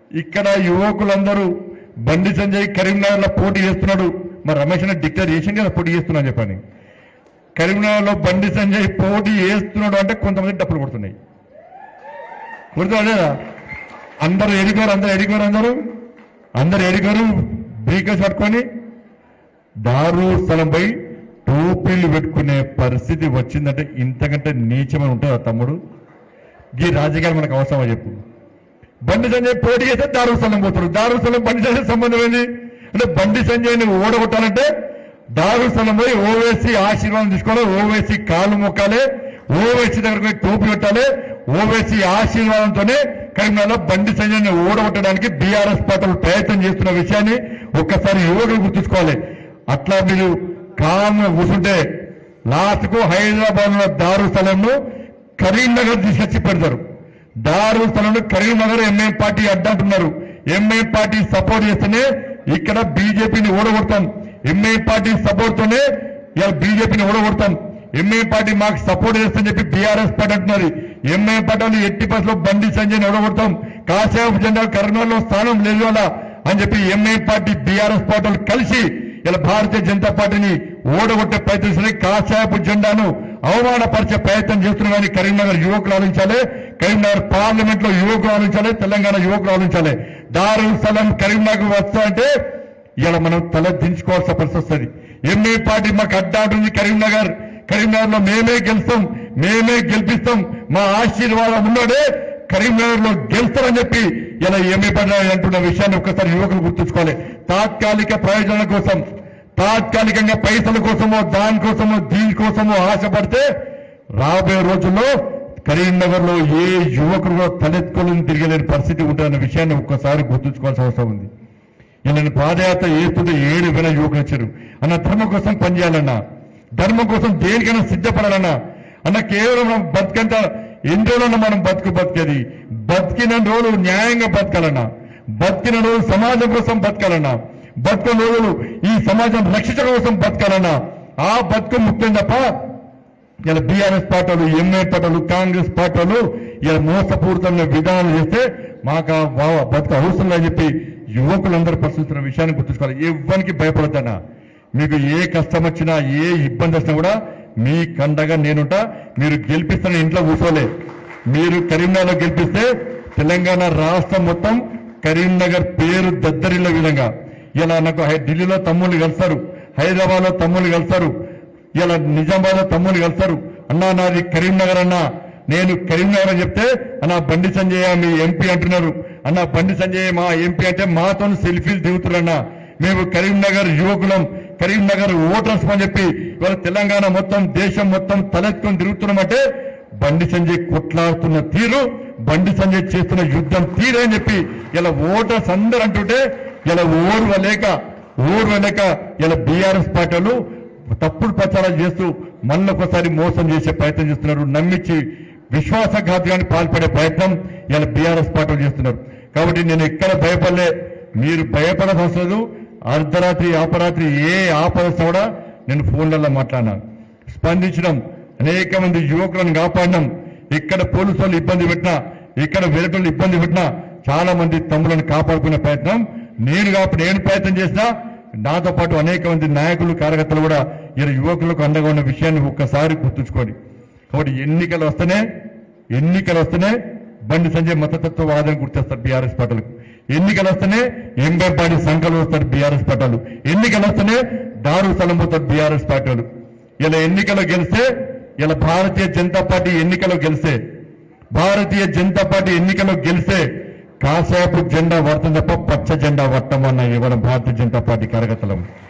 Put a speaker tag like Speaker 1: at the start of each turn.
Speaker 1: ఇక్కడ యువకులందరూ బండి సంజయ్ కరీంనగర్ లో పోటీ చేస్తున్నాడు. మరి రమేష్ అన్న డిక్లేర్ చేసింది కదా పోటీ చేస్తున్నా చెప్పని. కరీంనగర్ లో బండి సంజయ్ పోటీ చేస్తున్నాడు అంటే కొంతమంది డప్పులు కొడుతున్నాయి. కొడుతున్నాడా? అందరూ ఎడిగారు బ్రీకర్స్ పట్టుకొని దారు స్థలంపై టోపీలు పెట్టుకునే పరిస్థితి వచ్చిందంటే ఇంతకంటే నీచమని ఉంటుందా తమ్ముడు? ఈ రాజకీయాలు మనకు అవసరమా చెప్పు? బండి సంజయ్ పోటీ చేస్తే దారు స్థలం పోతారు. దారు స్థలం బండి సంజయ్ సంబంధం ఏంది? అంటే బండి సంజయ్ని ఓడగొట్టాలంటే దారు స్థలం పోయి ఓవైసీ ఆశీర్వాదం తీసుకోవాలి, ఓవైసీ కాళ్ళు మొక్కాలి, ఓవైసీ దగ్గర టోపీ పెట్టాలి. ఓవైసీ ఆశీర్వాదంతోనే కరీంనగర్లో బండి సంజయ్ని ఓడగొట్టడానికి బీఆర్ఎస్ పార్టీలు ప్రయత్నం చేస్తున్న విషయాన్ని ఒక్కసారి యువకులు గుర్తుంచుకోవాలి. అట్లా మీరు కామ్గా కూర్చుంటే లాస్ట్కు హైదరాబాద్ లో దారు స్థలంను కరీంనగర్ తీసుకొచ్చి పెడతారు. దారు స్థలంలో కరీంనగర్ ఎంఐఎం పార్టీ అడ్డంటున్నారు. ఎంఐఎం పార్టీ సపోర్ట్ చేస్తేనే ఇక్కడ బీజేపీని ఓడగొడతాం. ఎంఐఎం పార్టీ సపోర్ట్ తోనే ఇలా బీజేపీని ఓడగొడతాం. ఎంఐఎం పార్టీ మాకు సపోర్ట్ చేస్తని చెప్పి బీఆర్ఎస్ పార్టీ అంటున్నారు. ఎంఐఎం పార్టీ ఎట్టి బస్సులో బండి సంజయ్ని ఓడగొడతాం, కాసేపు జెండా కరీంనగర్లో స్థానం లేదు అలా అని చెప్పి ఎంఐఎం పార్టీ బీఆర్ఎస్ పార్టీలు కలిసి ఇలా భారతీయ జనతా పార్టీని ఓడగొట్టే ప్రయత్నిస్తున్నాయి. కాసేపు జెండాను అవమానపరిచే ప్రయత్నం చేస్తున్నా కానీ కరీంనగర్ యువకులు ఆలోచించాలి, కరీంనగర్ పార్లమెంట్ లో యువకులు ఆలోచించాలి, తెలంగాణ యువకులు ఆలోచించాలి. దారుల్ స్థలం కరీంనగర్ వస్తా అంటే ఇలా మనం తల దించుకోవాల్సిన పరిస్థితి వస్తుంది. ఎంఏ పార్టీ మాకు అడ్డా ఉంటుంది. కరీంనగర్ లో మేమే గెలుస్తాం, మేమే గెలిపిస్తాం, మా ఆశీర్వాదం ఉన్నాడే కరీంనగర్ లో గెలుస్తారని చెప్పి ఇలా ఎంఏ పార్టీ అంటున్న విషయాన్ని ఒక్కసారి యువకులు గుర్తుంచుకోవాలి. తాత్కాలిక ప్రయోజనాల కోసం, తాత్కాలికంగా పైసల కోసమో దానికోసమో దీనికోసమో ఆశపడితే రాబోయే రోజుల్లో కరీంనగర్ లో ఏ యువకులు కూడా తలెత్తుకోలేని తిరగలేని పరిస్థితి ఉంటుందన్న విషయాన్ని ఒక్కసారి గుర్తుంచుకోవాల్సిన అవసరం ఉంది. నేను పాదయాత్ర చేస్తుంటే 7,000 యువకులు వచ్చారు. అన్న ధర్మం కోసం పనిచేయాలన్నా, ధర్మం కోసం దేనికైనా సిద్ధపడాలన్నా అన్న కేవలం బతికంత ఎన్ని రోజులన్నా మనం బతికేది, బతికిన రోజులు న్యాయంగా బతకాలన్నా, బతికిన రోజులు సమాజం కోసం బతకాలన్నా, బతుకున్న రోజులు ఈ సమాజం రక్షించడం కోసం బతకాలన్నా ఆ బతుకు ముఖ్యం తప్ప ఇలా బీఆర్ఎస్ పార్టీలు, ఎంఏ పార్టీలు, కాంగ్రెస్ పార్టీలు ఇలా మోసపూరితమైన విధానాలు చేస్తే మాకు బతుకు అవసరం అని చెప్పి యువకులందరూ ప్రశ్నిస్తున్న విషయాన్ని గుర్తుంచుకోవాలి. ఎవరికి భయపడతానా, మీకు ఏ కష్టం వచ్చినా ఏ ఇబ్బంది వచ్చినా కూడా మీ కండగా నేనుంటా. మీరు గెలిపిస్తున్న ఇంట్లో కూర్చోలే. మీరు కరీంనగర్లో గెలిపిస్తే తెలంగాణ రాష్ట్రం మొత్తం కరీంనగర్ పేరు దద్దరిల్ల విధంగా ఇలా నాకు ఢిల్లీలో తమ్ముళ్ళు కలుస్తారు, హైదరాబాద్ లో తమ్ముళ్ళు కలుస్తారు, ఇలా నిజామాబాద్ లో తమ్ముళ్ళు కలుస్తారు. అన్నా నాది కరీంనగర్ అన్నా, నేను కరీంనగర్ అని చెప్తే అన్నా బండి సంజయ్ మీ ఎంపీ అంటున్నారు, అన్నా బండి సంజయ్ మా ఎంపీ అంటే మాతో సెల్ఫీలు దిగుతున్నారన్నా. మేము కరీంనగర్ యువకులం, కరీంనగర్ ఓటర్స్ అని చెప్పి ఇవాళ తెలంగాణ మొత్తం దేశం మొత్తం తలెత్తుకొని తిరుగుతున్నామంటే బండి సంజయ్ కొట్లాడుతున్న తీరు, బండి సంజయ్ చేస్తున్న యుద్ధం తీరే అని చెప్పి ఇలా ఓటర్స్ అందరూ అంటుంటే ఇలా ఓర్వలేక ఇలా బీఆర్ఎస్ పార్టీలు తప్పుడు ప్రచారాలు చేస్తూ మళ్ళొకసారి మోసం చేసే ప్రయత్నం చేస్తున్నారు. నమ్మించి విశ్వాసఘాతుకాన్ని పాల్పడే ప్రయత్నం ఇలా బీఆర్ఎస్ పార్టీలు చేస్తున్నారు. కాబట్టి నేను ఎక్కడ భయపడలే, మీరు భయపడాల్సిన అవసరం లేదు. అర్ధరాత్రి అపరాత్రి ఏ ఆపద కూడా నేను ఫోన్లలో మాట్లాడినా, స్పందించడం, అనేక మంది యువకులను కాపాడడం, ఇక్కడ పోలీసు వాళ్ళు ఇబ్బంది పెట్టినా, ఇక్కడ వెలుగులు ఇబ్బంది పెట్టినా చాలా మంది తమ్ములను కాపాడుకునే ప్రయత్నం నేను ప్రయత్నం చేసినా నాతో పాటు అనేక మంది నాయకులు కార్యకర్తలు కూడా ఇలా యువకులకు అండగా ఉన్న విషయాన్ని ఒక్కసారి గుర్తుంచుకోండి. కాబట్టి ఎన్నికలు వస్తేనే బండి సంజయ్ మతతత్వవాదం గుర్తిస్తారు బీఆర్ఎస్ పార్టీలకు. ఎన్నికలు వస్తేనే ఎంఐఎం పార్టీ సంఖ్యలు వస్తారు బీఆర్ఎస్ పార్టీలు. ఎన్నికలు వస్తేనే దారు స్థలం పోతారు బీఆర్ఎస్ పార్టీలు. ఇలా ఎన్నికల్లో గెలిస్తే ఇలా భారతీయ జనతా పార్టీ ఎన్నికల్లో గెలిస్తే కాసేపు జెండా పడుతుంది తప్ప పచ్చ జెండా పట్టమన్న ఇవ్వడం భారతీయ జనతా పార్టీ కార్యకర్తలం.